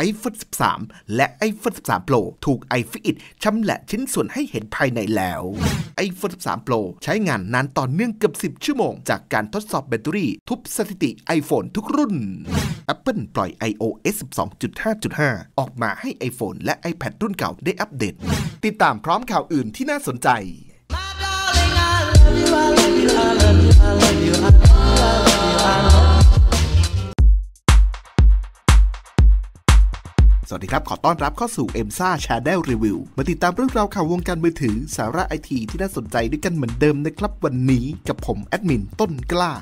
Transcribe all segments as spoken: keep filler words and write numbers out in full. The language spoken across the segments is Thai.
iPhone สิบสาม และ iPhone สิบสาม Pro ถูก iFixit ชำแหละชิ้นส่วนให้เห็นภายในแล้ว iPhone สิบสาม Pro ใช้งานนานต่อเนื่องเกือบสิบชั่วโมงจากการทดสอบแบตเตอรี่ทุบสถิติ iPhone ทุกรุ่น Apple ปล่อย ไอ โอ เอส สิบสองจุดห้าจุดห้า ออกมาให้ iPhone และ iPad รุ่นเก่าได้อัปเดตติดตามพร้อมข่าวอื่นที่น่าสนใจสวัสดีครับขอต้อนรับเข้าสู่ เอ็ม ซ่า Channel Review มาติดตามเรื่องราวข่าววงการมือถือสาระไอทีที่น่าสนใจด้วยกันเหมือนเดิมนะครับวันนี้กับผมแอดมินต้นกล้า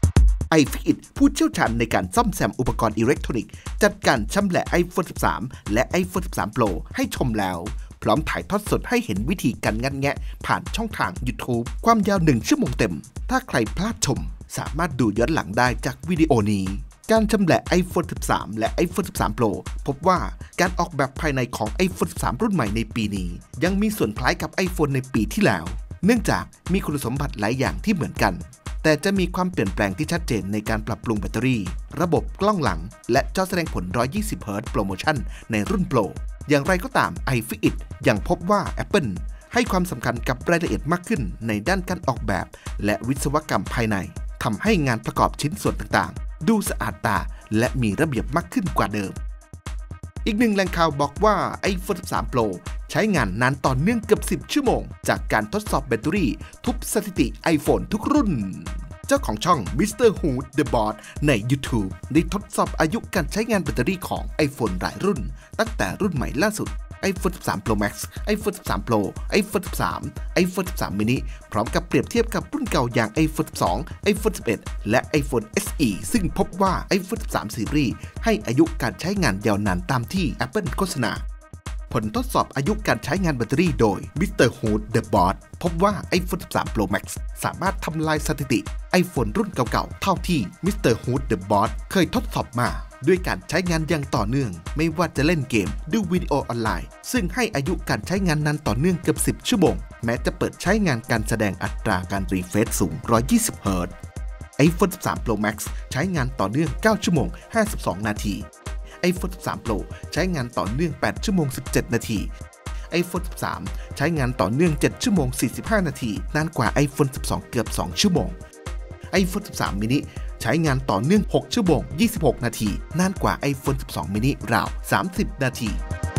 iFixit ผู้เชี่ยวชาญในการซ่อมแซมอุปกรณ์อิเล็กทรอนิกส์จัดการชำแหละ iPhone สิบสาม และ iPhone สิบสาม Pro ให้ชมแล้วพร้อมถ่ายทอดสดให้เห็นวิธีการงัดแงะผ่านช่องทาง YouTube ความยาวหนึ่งชั่วโมงเต็มถ้าใครพลาดชมสามารถดูย้อนหลังได้จากวิดีโอนี้การชำแหละ iPhone สิบสาม และ iPhone สิบสาม Pro พบว่าการออกแบบภายในของ iPhone สิบสาม รุ่นใหม่ในปีนี้ยังมีส่วนคล้ายกับ iPhone ในปีที่แล้วเนื่องจากมีคุณสมบัติหลายอย่างที่เหมือนกันแต่จะมีความเปลี่ยนแปลงที่ชัดเจนในการปรับปรุงแบตเตอรี่ระบบกล้องหลังและจอแสดงผล หนึ่งร้อยยี่สิบ เฮิร์ตซ์ โปรโมชั่นในรุ่น Pro อย่างไรก็ตาม iFixit ยังพบว่า Apple ให้ความสำคัญกับรายละเอียดมากขึ้นในด้านการออกแบบและวิศวกรรมภายในทำให้งานประกอบชิ้นส่วนต่างๆดูสะอาดตาและมีระเบียบมากขึ้นกว่าเดิมอีกหนึ่งแหล่งข่าวบอกว่า iPhone สิบสาม Pro ใช้งานนานต่อเนื่องเกือบสิบชั่วโมงจากการทดสอบแบตเตอรี่ทุบสถิติ iPhone ทุกรุ่นเจ้าของช่อง มิสเตอร์ Hood The Boss ใน YouTube ได้ทดสอบอายุการใช้งานแบตเตอรี่ของ iPhone หลายรุ่นตั้งแต่รุ่นใหม่ล่าสุด iPhone สิบสาม Pro Max iPhone สิบสาม Pro iPhone สิบสาม iPhone สิบสาม Mini พร้อมกับเปรียบเทียบกับรุ่นเก่าอย่าง iPhone สิบสอง iPhone สิบเอ็ด และ iPhone เอส อี ซึ่งพบว่า iPhone สิบสาม Series ให้อายุการใช้งานยาวนานตามที่ Apple โฆษณาผลทดสอบอายุการใช้งานแบตเตอรี่โดย มิสเตอร์ Hood The Boss พบว่า iPhone สิบสาม Pro Max สามารถทำลายสถิติ iPhone รุ่นเก่าๆเท่าที่ มิสเตอร์ Hood The Boss เคยทดสอบมาด้วยการใช้งานอย่างต่อเนื่องไม่ว่าจะเล่นเกมดูวิดีโอออนไลน์ซึ่งให้อายุการใช้งานนานต่อเนื่องเกือบสิบชั่วโมงแม้จะเปิดใช้งานการแสดงอัตราการรีเฟรชสูงหนึ่งร้อยยี่สิบ เฮิร์ตซ์ iPhone สิบสาม Pro Max ใช้งานต่อเนื่องเก้าชั่วโมงห้าสิบสองนาที iPhone สิบสาม Pro ใช้งานต่อเนื่องแปดชั่วโมงสิบเจ็ดนาที iPhone สิบสาม ใช้งานต่อเนื่องเจ็ดชั่วโมงสี่สิบห้านาทีนานกว่า iPhone สิบสอง เกือบสองชั่วโมง iPhone สิบสาม Mini ใช้งานต่อเนื่องหกชั่วโมงยี่สิบหกนาทีนานกว่า iPhone สิบสอง Mini ราวสามสิบนาที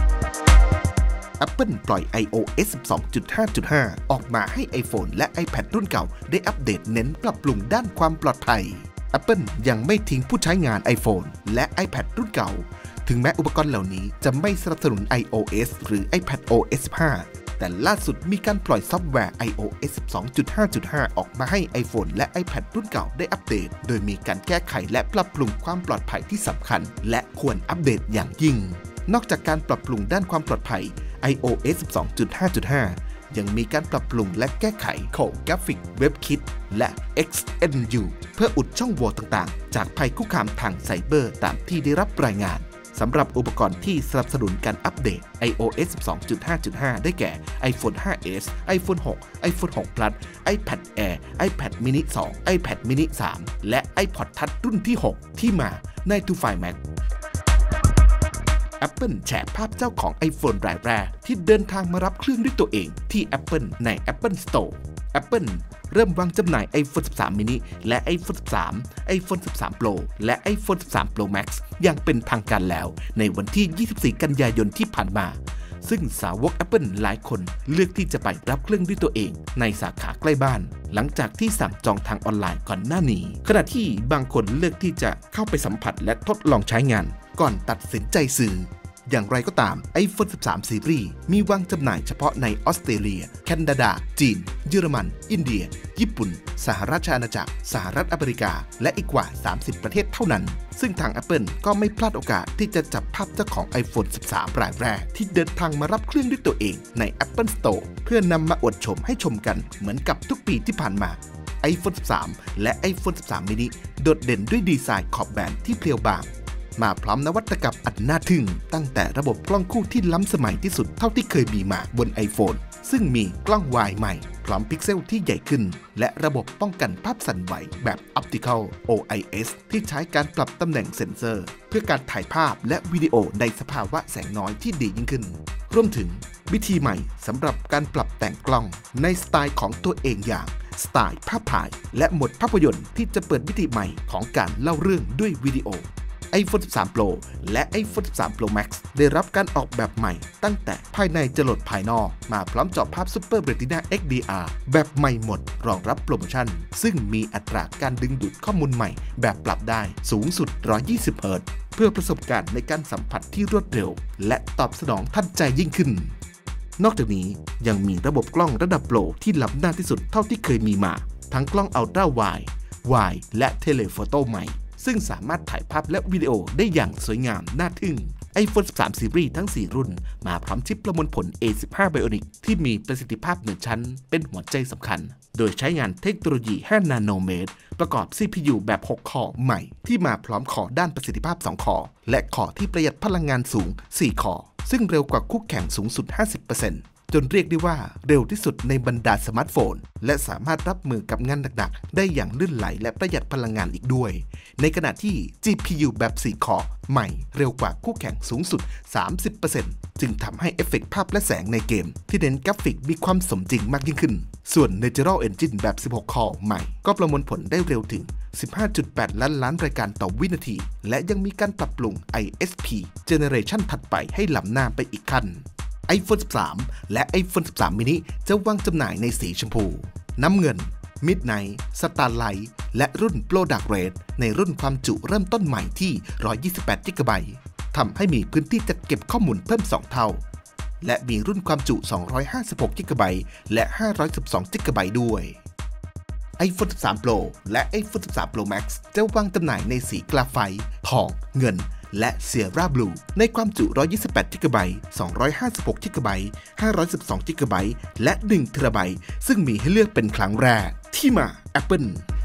Apple ปล่อย ไอ โอ เอส สิบสองจุดห้าจุดห้า ออกมาให้ iPhone และ iPad รุ่นเก่าได้อัปเดตเน้นปรับปรุงด้านความปลอดภัย Apple ยังไม่ทิ้งผู้ใช้งาน iPhone และ iPad รุ่นเก่าถึงแม้อุปกรณ์เหล่านี้จะไม่สนับสนุน iOS หรือ iPadOS สิบห้าแต่ล่าสุดมีการปล่อยซอฟต์แวร์ ไอ โอ เอส สิบสองจุดห้าจุดห้า ออกมาให้ iPhone และ iPad รุ่นเก่าได้อัปเดตโดยมีการแก้ไขและปรับปรุงความปลอดภัยที่สำคัญและควรอัปเดตอย่างยิ่งนอกจากการปรับปรุงด้านความปลอดภัย ไอ โอ เอส สิบสองจุดห้าจุดห้า ยังมีการปรับปรุงและแก้ไขโคดกราฟิก WebKit และ เอ็กซ์ เอ็น ยู เพื่ออุดช่องโหว่ต่างๆจากภัยคุกคามทางไซเบอร์ตามที่ได้รับรายงานสำหรับอุปกรณ์ที่สนับสนุนการอัปเดต ไอ โอ เอส สิบสองจุดห้าจุดห้า ได้แก่ iPhone ไฟว์ เอส iPhone ซิกซ์ iPhone ซิกซ์ Plus iPad Air iPad Mini สอง iPad Mini สาม และ iPod Touch รุ่นที่ หก ที่มาใน ทู ไฟว์ Max Apple แชร์ภาพเจ้าของ iPhone รายแรกที่เดินทางมารับเครื่องด้วยตัวเองที่ Apple ใน Apple Store Apple เริ่มวางจำหน่าย iPhone สิบสาม Mini และ iPhone สิบสาม iPhone สิบสาม Pro และ iPhone สิบสาม Pro Max อย่างเป็นทางการแล้วในวันที่ ยี่สิบสี่ กันยายนที่ผ่านมาซึ่งสาวก Apple หลายคนเลือกที่จะไปรับเครื่องด้วยตัวเองในสาขาใกล้บ้านหลังจากที่สั่งจองทางออนไลน์ก่อนหน้านี้ขณะที่บางคนเลือกที่จะเข้าไปสัมผัสและทดลองใช้งานก่อนตัดสินใจซื้ออย่างไรก็ตาม iPhone สิบสาม Series มีวางจำหน่ายเฉพาะในออสเตรเลียแคนาดาจีนเยอรมันอินเดียญี่ปุ่นสหราชอาณาจักรสหรัฐอเมริกาและอีกกว่าสามสิบประเทศเท่านั้นซึ่งทาง Apple ก็ไม่พลาดโอกาสที่จะจับภาพเจ้าของ iPhone สิบสาม รายแรกที่เดินทางมารับเครื่องด้วยตัวเองใน Apple Store เพื่อนำมาอวดชมให้ชมกันเหมือนกับทุกปีที่ผ่านมา iPhone สิบสาม และ iPhone สิบสาม Mini โดดเด่นด้วยดีไซน์ขอบแบนที่เพรียวบางมาพร้อมนวัตกรรมอันน่าทึ่งตั้งแต่ระบบกล้องคู่ที่ล้ำสมัยที่สุดเท่าที่เคยมีมาบน iPhone ซึ่งมีกล้องวายใหม่พร้อมพิกเซลที่ใหญ่ขึ้นและระบบป้องกันภาพสั่นไหวแบบ Optical โอ ไอ เอส ที่ใช้การปรับตำแหน่งเซ็นเซอร์เพื่อการถ่ายภาพและวิดีโอในสภาวะแสงน้อยที่ดียิ่งขึ้นรวมถึงวิธีใหม่สำหรับการปรับแต่งกล้องในสไตล์ของตัวเองอย่างสไตล์ภาพถ่ายและโหมดภาพยนตร์ที่จะเปิดมิติใหม่ของการเล่าเรื่องด้วยวิดีโอ iPhone สิบสาม Pro และ iPhone สิบสาม Pro Max ได้รับการออกแบบใหม่ตั้งแต่ภายในจรดภายนอกมาพร้อมจอภาพ Super Retina เอ็กซ์ ดี อาร์ แบบใหม่หมดรองรับโปรโมชั่นซึ่งมีอัตราการดึงดูดข้อมูลใหม่แบบปรับได้สูงสุดหนึ่งร้อยยี่สิบเฮิร์ตซ์เพื่อประสบการณ์ในการสัมผัสที่รวดเร็วและตอบสนองทันใจยิ่งขึ้นนอกจากนี้ยังมีระบบกล้องระดับโปรที่ล้ำหน้าที่สุดเท่าที่เคยมีมาทั้งกล้องอัลตร้าไวด์ ไวด์ และเทเลโฟโต้ใหม่ซึ่งสามารถถ่ายภาพและวิดีโอได้อย่างสวยงามน่าทึ่ง iPhone สิบสาม Series ทั้ง สี่ รุ่นมาพร้อมชิปประมวลผล เอ สิบห้า Bionic ที่มีประสิทธิภาพเหนือชั้นเป็นหัวใจสำคัญโดยใช้งานเทคโนโลยี ห้า นาโนเมตรประกอบ ซี พี ยู แบบ หก คอร์ใหม่ที่มาพร้อมคอด้านประสิทธิภาพ สอง คอและคอที่ประหยัดพลังงานสูง สี่ คอซึ่งเร็วกว่าคู่แข่งสูงสุด ห้าสิบเปอร์เซ็นต์จนเรียกได้ว่าเร็วที่สุดในบรรดาสมาร์ทโฟนและสามารถรับมือกับงานหนักๆได้อย่างลื่นไหลและประหยัดพลังงานอีกด้วยในขณะที่ จี พี ยู แบบ สี่ คอใหม่เร็วกว่าคู่แข่งสูงสุด สามสิบเปอร์เซ็นต์ จึงทำให้เอฟเฟกต์ภาพและแสงในเกมที่เน้นกราฟิกมีความสมจริงมากยิ่งขึ้นส่วน Natural Engine แบบ สิบหก คอใหม่ก็ประมวลผลได้เร็วถึง สิบห้าจุดแปด ล้านล้านรายการต่อวินาทีและยังมีการปรับปรุง ไอ เอส พี Generation ถัดไปให้ล้ำหน้าไปอีกขั้นiPhone สิบสาม และ iPhone สิบสาม mini จะวางจำหน่ายในสีชมพูน้ำเงิน Midnight Starlight และรุ่น Pro Dark Red ในรุ่นความจุเริ่มต้นใหม่ที่ หนึ่งร้อยยี่สิบแปด จิกะไบต์ ทำให้มีพื้นที่จัดเก็บข้อมูลเพิ่ม สอง เท่าและมีรุ่นความจุ สองร้อยห้าสิบหก จิกะไบต์ และ ห้าร้อยสิบสอง จิกะไบต์ ด้วย iPhone สิบสาม Pro และ iPhone สิบสาม Pro Max จะวางจำหน่ายในสีกราไฟต์ทองเงินและ Sierra Blue ในความจุ หนึ่งร้อยยี่สิบแปด จิกะไบต์ สองร้อยห้าสิบหก จิกะไบต์ ห้าร้อยสิบสอง จิกะไบต์ และ หนึ่ง เทราไบต์ ซึ่งมีให้เลือกเป็นครั้งแรกที่มา Apple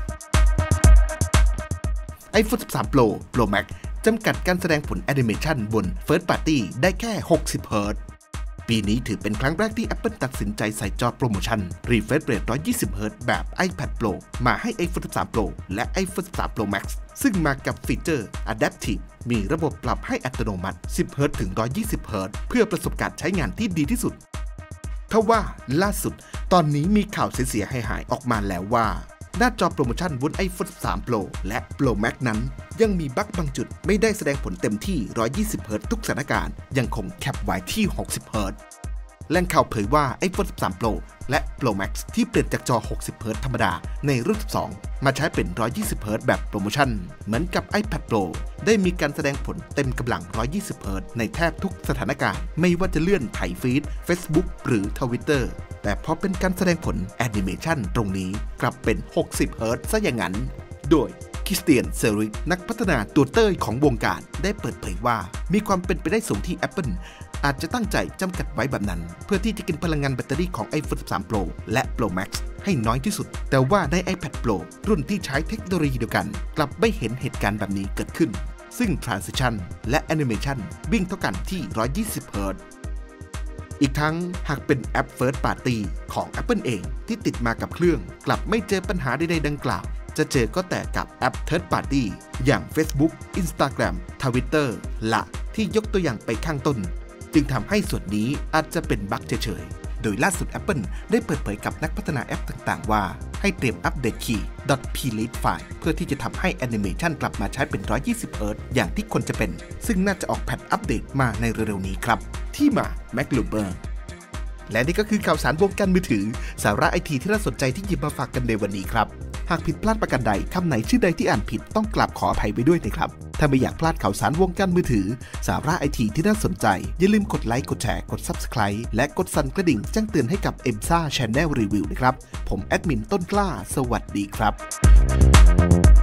iPhone สิบสาม Pro Pro Max จำกัดการแสดงผลแอนิเมชันบน First Party ได้แค่ หกสิบ เฮิร์ตซ์ปีนี้ถือเป็นครั้งแรกที่ Apple ตัดสินใจใส่จอโปรโมชั่น Refresh Rate หนึ่งร้อยยี่สิบ เฮิร์ตซ์แบบ iPad Pro มาให้ iPhone สิบสาม Pro และ iPhone สิบสาม Pro Max ซึ่งมากับฟีเจอร์ Adaptive มีระบบปรับให้อัตโนมัติ สิบ เฮิร์ตซ์ถึง หนึ่งร้อยยี่สิบ เฮิร์ตซ์เพื่อประสบการณ์ใช้งานที่ดีที่สุดทว่าล่าสุดตอนนี้มีข่าวเสียหายๆออกมาแล้วว่าหน้าจอโปรโมชั่นบน iPhone สิบสาม Pro และ Pro Max นั้นยังมีบั๊กบางจุดไม่ได้แสดงผลเต็มที่ หนึ่งร้อยยี่สิบ เฮิร์ตซ์ทุกสถานการณ์ยังคงแคปไว้ที่ หกสิบ เฮิร์ตซ์แหล่งข่าวเผยว่า iPhone สิบสาม Pro และ Pro Max ที่เปลี่ยนจากจอ หกสิบ เฮิร์ตซ์ธรรมดาในรุ่น สิบสอง มาใช้เป็น หนึ่งร้อยยี่สิบ เฮิร์ตซ์แบบโปรโมชั่นเหมือนกับ iPad Pro ได้มีการแสดงผลเต็มกำลัง หนึ่งร้อยยี่สิบ เฮิร์ตซ์ในแทบทุกสถานการณ์ไม่ว่าจะเลื่อนไถฟีด Facebook หรือ Twitter แต่พอเป็นการแสดงผลแอนิเมชันตรงนี้กลับเป็น หกสิบ เฮิร์ตซ์ซะอย่างนั้นโดยคริสเตียนเซริกนักพัฒนาตัวเต้ยของวงการได้เปิดเผยว่ามีความเป็นไปได้สูงที่ Apple อาจจะตั้งใจจำกัดไว้แบบนั้นเพื่อที่จะกินพลังงานแบตเตอรี่ของ iPhone สิบสาม Pro และ Pro Max ให้น้อยที่สุดแต่ว่าใน iPad Pro รุ่นที่ใช้เทคโนโลยีเดียวกันกลับไม่เห็นเหตุการณ์แบบนี้เกิดขึ้นซึ่ง Transition และ Animation วิ่งเท่ากันที่ หนึ่งร้อยยี่สิบ เฮิร์ตซ์อีกทั้งหากเป็นแอป First Party ของ Apple เองที่ติดมากับเครื่องกลับไม่เจอปัญหาใดๆดังกล่าวจะเจอก็แต่กับแอป Third Party อย่าง Facebook Instagram Twitter ละที่ยกตัวอย่างไปข้างต้นจึงทำให้ส่วนนี้อาจจะเป็นบั๊กเฉยๆโดยล่าสุด Apple ได้เปิดเผยกับนักพัฒนาแอปต่างๆว่าให้เตรียมอัปเดต Key .plist ไฟล์เพื่อที่จะทำให้แอนิเมชันกลับมาใช้เป็น หนึ่งร้อยยี่สิบ เฮิร์ตซ์อย่างที่ควรจะเป็นซึ่งน่าจะออกแพทอัปเดตมาในเร็วๆนี้ครับที่มา MacLuberและนี่ก็คือข่าวสารวงการมือถือสาระไอทีที่น่าสนใจที่หยิบมาฝากกันในวันนี้ครับหากผิดพลาดประการใดคำไหนชื่อใดที่อ่านผิดต้องกราบขออภัยไว้ด้วยนะครับถ้าไม่อยากพลาดข่าวสารวงการมือถือสาระไอทีที่น่าสนใจอย่าลืมกดไลค์กดแชร์กด Subscribe และกดสั่นกระดิ่งแจ้งเตือนให้กับ เอ็ม ซ่า Channel Review นะครับผมแอดมินต้นกล้าสวัสดีครับ